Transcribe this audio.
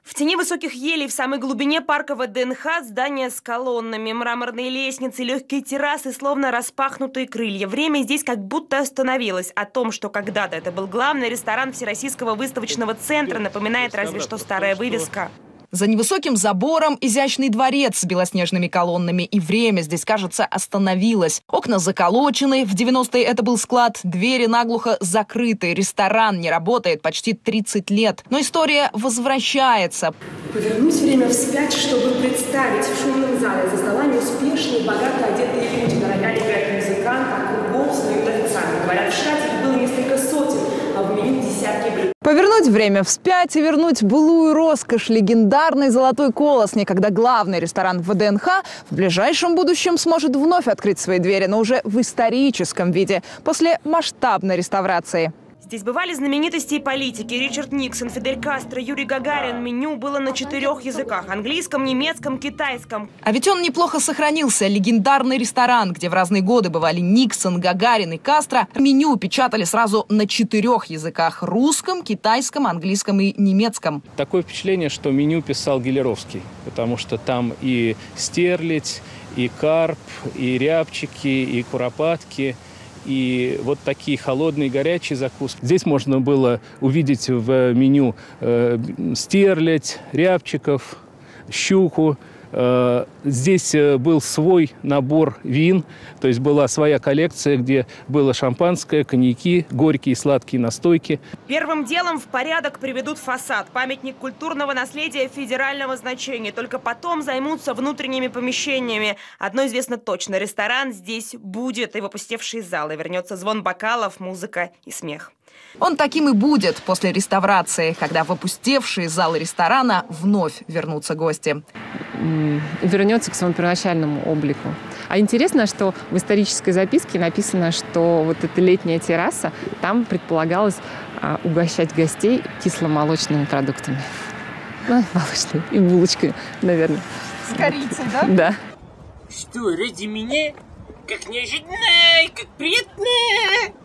В тени высоких елей в самой глубине парка ВДНХ здания с колоннами, мраморные лестницы, легкие террасы, словно распахнутые крылья. Время здесь как будто остановилось. О том, что когда-то это был главный ресторан Всероссийского выставочного центра, напоминает разве что старая вывеска. За невысоким забором изящный дворец с белоснежными колоннами. И время здесь, кажется, остановилось. Окна заколочены, в 90-е это был склад, двери наглухо закрыты, ресторан не работает почти 30 лет. Но история возвращается. Повернуть время вспять, чтобы представить в шумном зале за столами успешные, богато одетые люди. На рояле играет музыкант, а кругом стоит официант. Говорят, в штате их было несколько сотен, а в меню десятки блюд. Повернуть время вспять и вернуть былую роскошь, легендарный «Золотой колос», когда главный ресторан ВДНХ в ближайшем будущем сможет вновь открыть свои двери, но уже в историческом виде, после масштабной реставрации. Здесь бывали знаменитости и политики: Ричард Никсон, Фидель Кастро, Юрий Гагарин. Меню было на 4 языках – английском, немецком, китайском. А ведь он неплохо сохранился. Легендарный ресторан, где в разные годы бывали Никсон, Гагарин и Кастро. Меню печатали сразу на 4 языках – русском, китайском, английском и немецком. Такое впечатление, что меню писал Гелеровский, потому что там и стерлядь, и карп, и рябчики, и куропатки. И вот такие холодные, горячие закуски. Здесь можно было увидеть в меню стерлядь, рябчиков, щуку. Здесь был свой набор вин, то есть была своя коллекция, где было шампанское, коньяки, горькие, сладкие настойки. Первым делом в порядок приведут фасад, памятник культурного наследия федерального значения. Только потом займутся внутренними помещениями. Одно известно точно – ресторан здесь будет, и в опустевшие залы вернется звон бокалов, музыка и смех. Он таким и будет после реставрации, когда в опустевшие залы ресторана вновь вернутся гости. Вернется к своему первоначальному облику. А интересно, что в исторической записке написано, что вот эта летняя терраса, там предполагалось угощать гостей кисломолочными продуктами. Молочными и булочками, наверное. С корицей, да? Да. Что, ради меня? Как неожиданно, как приятно!